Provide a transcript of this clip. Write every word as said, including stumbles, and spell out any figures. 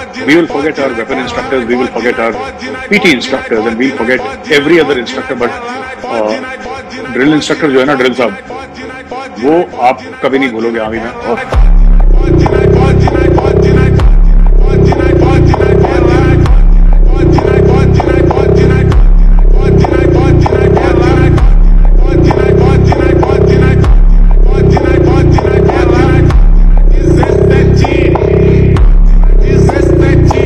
we will forget our weapon instructors, we will forget our P T instructors, and we'll forget every other instructor. But uh, drill instructor जो है ना, drill साहब, वो आप कभी नहीं भूलोगे आर्मी में.